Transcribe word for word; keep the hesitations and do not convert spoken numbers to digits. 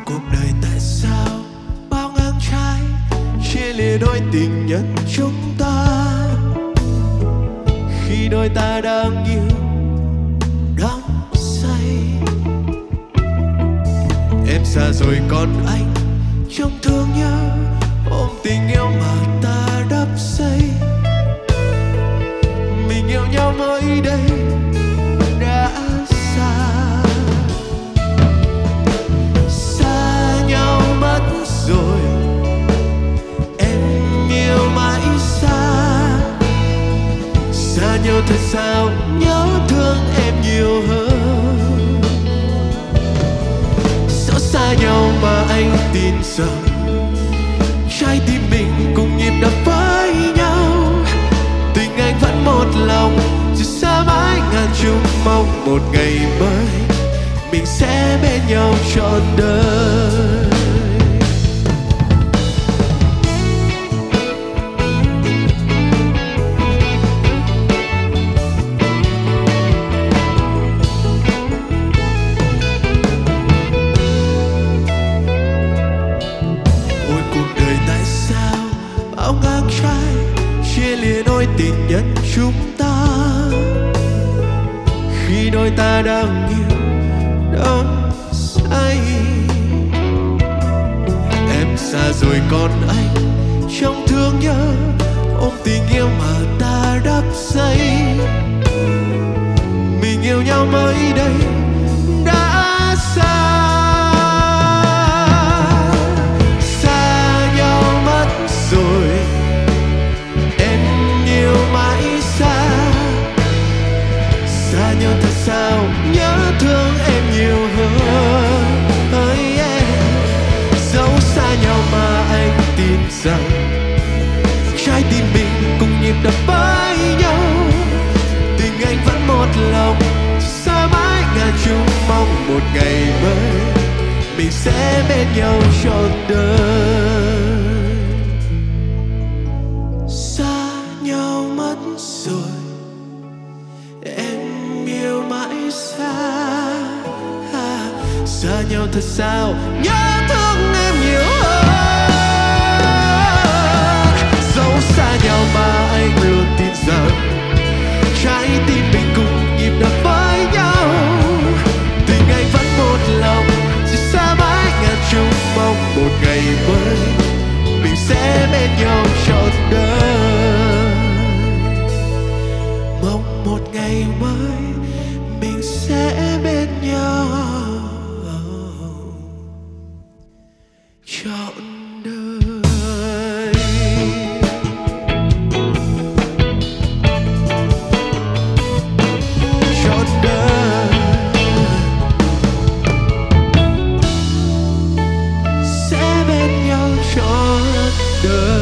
cuộc đời tại sao bao ngang trái chia lìa đôi tình nhân chúng ta, khi đôi ta đang yêu đắm say. Em xa rồi còn anh trong thương nhớ, ôm tình yêu mà ta đắp xây. Mình yêu nhau mới đây đã xa, xa nhau mất rồi. Em yêu mãi xa, xa nhau thật sao nhớ thương em nhiều hơn. Dẫu xa nhau mà anh tin rằng trái tim mình cùng nhịp đập với nhau. Tình anh vẫn một lòng, dù xa mãi ngàn trùng mong một ngày mới mình sẽ bên nhau trọn đời. Ôi cuộc đời tại sao bão ngang trái chia lìa đôi tình nhân chúng ta, khi đôi ta đang yêu đắm say. Em xa rồi còn anh trong thương nhớ, ôm tình yêu mà ta đắp xây. Mình yêu nhau mới đây đã xa, xa nhau mất rồi. Em yêu mãi xa, xa nhau thật sao nhớ thương em nhiều hơn. Ơi em, dẫu xa nhau mà anh tin rằng trái tim mình cùng nhịp đập với nhau. Tình anh vẫn một lòng, xa mãi ngàn trùng mong một ngày mới mình sẽ bên nhau trọn đời. Xa nhau mất rồi, em yêu mãi xa, à, xa nhau thật sao nhớ thương em nhiều hơn. Dẫu xa nhau mà anh luôn tin rằng trái tim mình cùng nhịp đập với nhau. Tình anh vẫn một lòng, chỉ xa mãi ngàn trùng mong một ngày mới mình sẽ bên nhau trọn đời. Mong một ngày mới mình sẽ bên nhau trọn đời. Trọn đời sẽ bên nhau trọn đời.